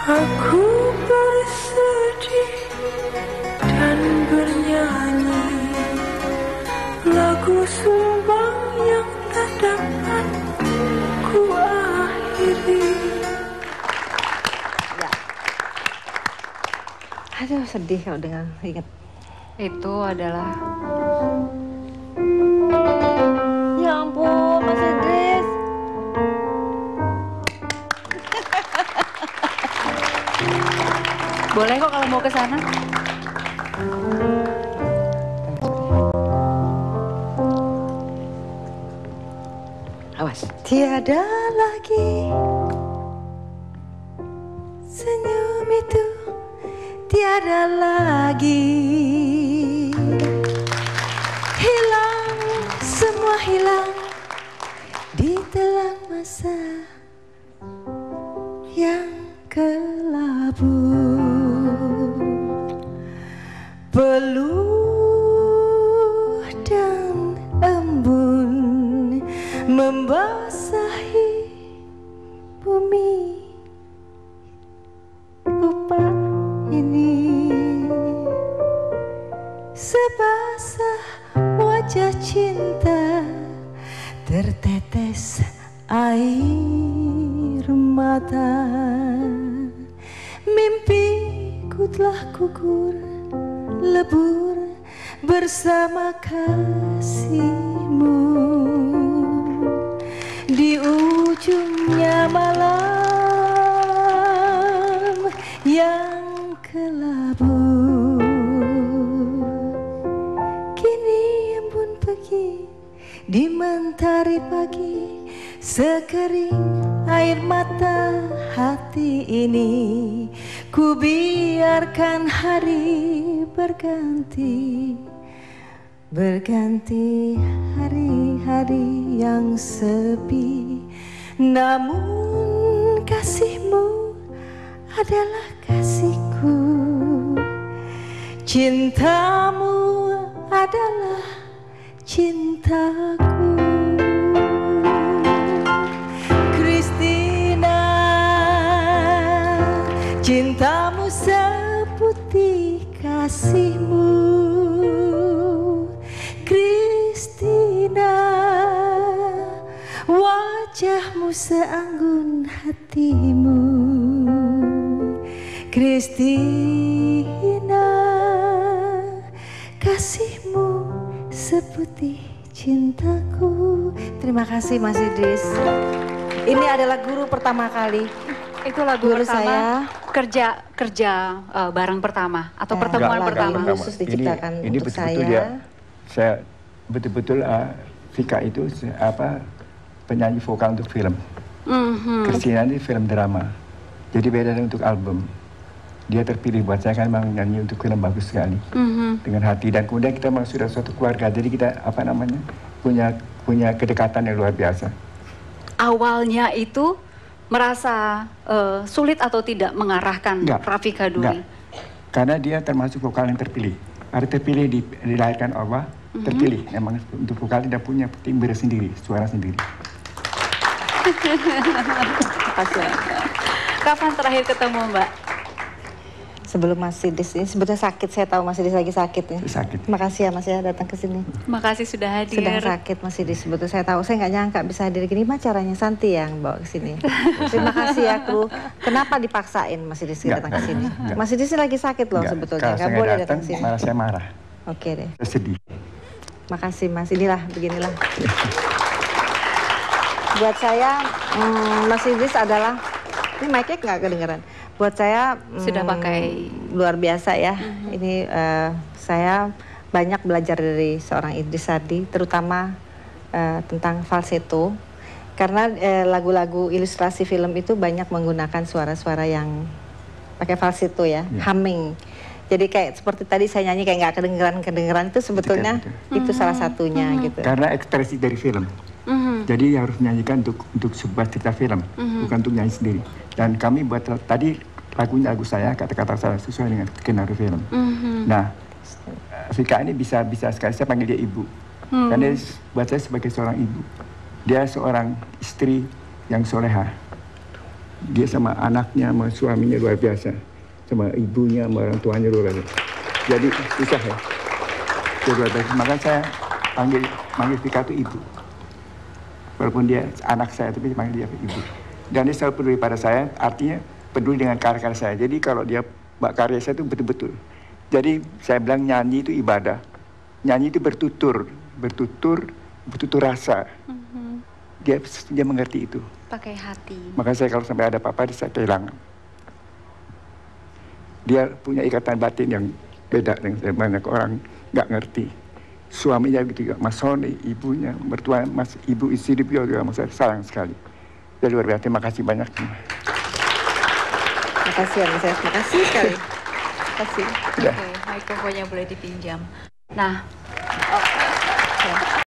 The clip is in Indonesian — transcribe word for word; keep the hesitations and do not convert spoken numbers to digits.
Aku bersedih dan bernyanyi lagu sumbang yang tak dapat ku akhiri. Ya. Aduh, sedih kalau dengar ingat. Itu adalah... Ya ampun, Mas Idris. Boleh kok kalau mau ke sana. Awas. Tiada lagi senyum itu, tiada lagi. Hilang, semua hilang di telan masa yang kelabu. Peluh dan embun membasahi bumi lupa ini. Sebasah wajah cinta, tertetes air mata. Mimpiku telah gugur lebur bersama kasihmu. Di ujungnya malam yang kelabu, kini embun pergi di mentari pagi. Sekering air mata hati ini, ku biarkan hari berganti, berganti hari-hari yang sepi. Namun kasihmu adalah kasihku, cintamu adalah cintaku. Christina, cintamu seputih kasihmu. Christina, wajahmu seanggun hatimu. Christina, kasihmu seputih cintaku. Terima kasih Mas Idris. Ini adalah guru pertama kali. Itu lagu Guru pertama, saya. kerja kerja uh, bareng pertama atau Eh, pertemuan enggak, pertama. enggak. Khusus diciptakan ini, ini untuk betul-betul saya. dia, saya betul-betul uh, Vika itu se- apa penyanyi vokal untuk film. Mhm. Christina ini film drama. Jadi beda dengan untuk album. Dia terpilih buat saya kan memang nyanyi untuk film bagus sekali. Mhm. Dengan hati, dan kemudian kita memang sudah suatu keluarga. Jadi kita apa namanya punya punya kedekatan yang luar biasa. Awalnya itu merasa uh, sulit atau tidak mengarahkan Enggak, Rafika Duri? enggak. Karena dia termasuk vokal yang terpilih. Ada terpilih di, dilahirkan Allah, Mhm. terpilih. Memang untuk vokal tidak punya timbre sendiri, suara sendiri. Kapan terakhir ketemu Mbak? Sebelum Mas Idris ini sebetulnya sakit, saya tahu Mas Idris lagi sakit ya. Sakit. Terima kasih ya Mas ya datang ke sini. Makasih sudah hadir. Sedang sakit Mas Idris, sebetulnya saya tahu, saya nggak nyangka bisa hadir gini. Gimana caranya Santi yang bawa ke sini. Terima kasih ya kru. Kenapa dipaksain Mas Idris Enggak, datang ke sini? enggak. Mas Idris lagi sakit loh Enggak, sebetulnya, kalau nggak saya boleh datang, datang ke sini. malah saya marah. Oke deh. Saya sedih. Makasih Mas, inilah beginilah. Buat saya hmm, Mas Idris adalah, ini mic-nya nggak kedengeran. Buat saya hmm, Sudah pakai. luar biasa ya. Ini eh, saya banyak belajar dari seorang Idris Sardi, terutama eh, tentang falsetto. Karena eh, lagu-lagu ilustrasi film itu banyak menggunakan suara-suara yang pakai falsetto ya, Ya. humming. Jadi kayak seperti tadi saya nyanyi kayak nggak kedengeran-kedengeran itu sebetulnya Betul, itu salah satunya gitu. Karena ekspresi dari film. Mhm. Jadi harus menyanyikan untuk untuk sebuah cerita film, bukan untuk nyanyi sendiri. Dan kami buat tadi lagunya lagu saya, kata-kata saya sesuai dengan skenario film. Mhm. Nah, Vika ini bisa bisa sekali saya panggil dia ibu. Hmm. Karena dia buat saya sebagai seorang ibu, dia seorang istri yang soleha. Dia sama anaknya, sama suaminya luar biasa. Sama ibunya, sama orang tuanya luar biasa. Jadi susah ya. Dia luar biasa. Maka saya panggil, panggil Vika itu ibu. Walaupun dia anak saya, tapi panggil dia ibu. Dan dia selalu peduli pada saya, artinya peduli dengan karya-karya saya. Jadi kalau dia buat karya saya itu betul-betul. Jadi saya bilang nyanyi itu ibadah. Nyanyi itu bertutur, bertutur, bertutur rasa. Mhm. Dia dia mengerti itu. Pakai hati. Maka saya kalau sampai ada apa-apa, saya kehilangan. Dia punya ikatan batin yang beda dengan saya. Banyak orang nggak ngerti. Suaminya begitu juga, Mas Sony, ibunya, mertua Mas Ibu istri beliau juga, Mas saya sayang sekali. Jadi luar biasa, terima kasih banyak. Terima kasih ya Mas. Terima kasih sekali. Terima kasih. Oke, mikrofonnya boleh dipinjam. Nah,